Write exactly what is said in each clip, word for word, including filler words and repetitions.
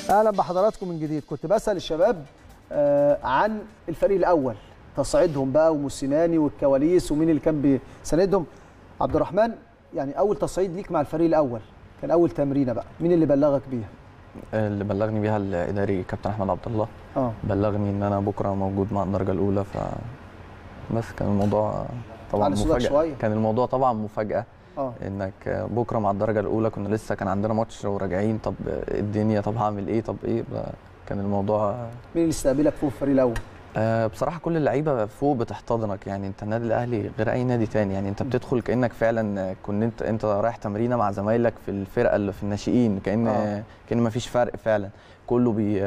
اهلا بحضراتكم من جديد. كنت بسال الشباب آه عن الفريق الاول، تصعيدهم بقى وموسيماني والكواليس ومين اللي كان بيساندهم. عبد الرحمن، يعني اول تصعيد ليك مع الفريق الاول كان اول تمرينه بقى، مين اللي بلغك بيها؟ اللي بلغني بيها الاداري كابتن احمد عبد الله. اه بلغني ان انا بكره موجود مع الدرجه الاولى، ف بس كان الموضوع طبعا مفاجاه. كان الموضوع طبعا مفاجاه اه انك بكره مع الدرجه الاولى. كنا لسه كان عندنا ماتش وراجعين، طب الدنيا، طب هعمل ايه، طب ايه. كان الموضوع. مين اللي استقبلك فوق الفريق الاول؟ أه بصراحه كل اللعيبه فوق بتحتضنك. يعني انت النادي الاهلي غير اي نادي تاني. يعني انت بتدخل كانك فعلا كنت انت انت رايح تمرينه مع زمايلك في الفرقه اللي في الناشئين، كان آه. كان ما فيش فرق فعلا. كله بي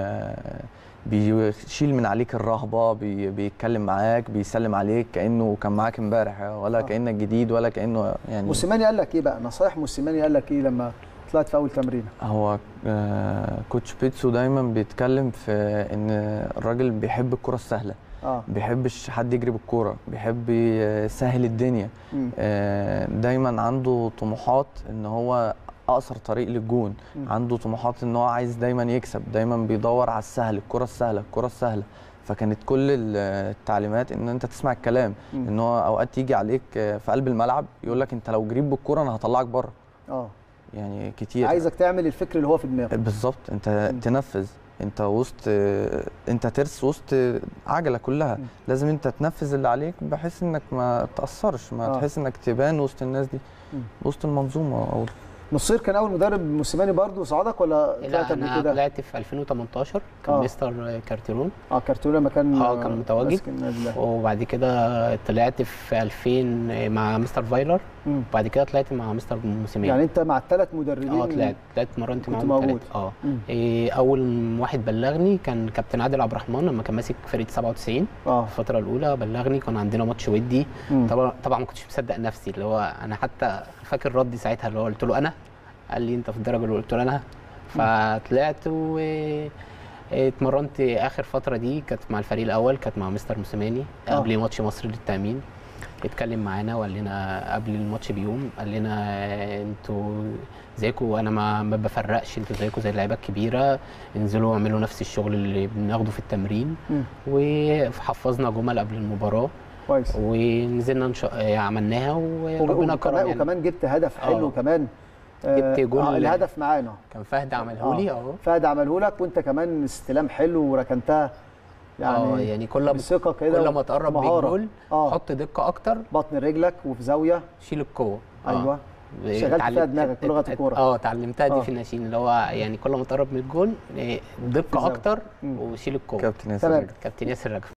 بيشيل من عليك الرهبه، بي بيتكلم معاك، بيسلم عليك كانه كان معاك امبارح، ولا آه. كانك جديد، ولا كانه يعني. موسيماني قال لك ايه بقى؟ نصايح موسيماني قال لك ايه لما طلعت في اول تمرينه؟ هو آه كوتش بيتسو دايما بيتكلم في ان الراجل بيحب الكره السهله. اه بيحبش حد يجري بالكوره، بيحب يسهل الدنيا. آه دايما عنده طموحات ان هو اقصر طريق للجون. م. عنده طموحات ان هو عايز دايما يكسب، دايما بيدور على السهل، الكره السهله الكره السهله. فكانت كل التعليمات ان انت تسمع الكلام. م. ان هو اوقات يجي عليك في قلب الملعب يقول لك انت لو جريت بالكوره انا هطلعك بره. اه يعني كتير عايزك تعمل الفكر اللي هو في دماغك بالظبط. انت م. تنفذ. انت وسط انت ترس وسط عجله كلها. م. لازم انت تنفذ اللي عليك بحيث انك ما تاثرش، ما آه. تحس انك تبان وسط الناس دي، م. وسط المنظومه. أو نصير كان اول مدرب موسيماني برضه صعدك ولا طلعت قبل كده؟ لا، طلعت في ألفين وتمنتاشر كان آه. مستر كارتيرون. اه كارتيرون لما كان اه كان متواجد. وبعد كده طلعت في ألفين مع مستر فايلر. وبعد كده طلعت مع مستر موسيماني. يعني انت مع الثلاث مدربين؟ اه طلعت طلعت مرنت معاهم ثلاثه. اه إيه اول واحد بلغني كان كابتن عادل عبد الرحمن لما كان ماسك فريق سبعة وتسعين. اه الفتره الاولى بلغني، كان عندنا ماتش ودي. طبعا طبعا ما كنتش مصدق نفسي، اللي هو انا حتى فاكر ردي ساعتها اللي هو قلت له انا، قال لي انت في الدرجه الاولى، قلت له انا. فطلعت و اتمرنت اخر فتره دي كانت مع الفريق الاول، كانت مع مستر موسيماني قبل ماتش مصر للتامين. اتكلم معانا وقال لنا قبل الماتش بيوم، قال لنا انتوا زيكم، انا ما, ما بفرقش، انتوا زيكم زي اللعيبه الكبيره، انزلوا اعملوا نفس الشغل اللي بناخده في التمرين. وحفظنا جمل قبل المباراه كويس، ونزلنا نش... عملناها وربنا كرم. يعني وكمان جبت هدف حلو. كمان جبت جول. آه الهدف معانا كان فهد عمله لي. اه فهد عمله لك، وانت كمان استلام حلو وركنتها. يعني اه يعني كل بثقه كده، كل ما تقرب من الجول حط دقه اكتر، بطن رجلك وفي زاويه شيل القوه. ايوه آه. شغلت فيها دماغك لغه الكوره. اه اتعلمتها دي آه. في الناشئين، اللي هو يعني كل ما تقرب من الجول دقه اكتر وشيل القوه. كابتن ياسر كابتن ياسر رجب.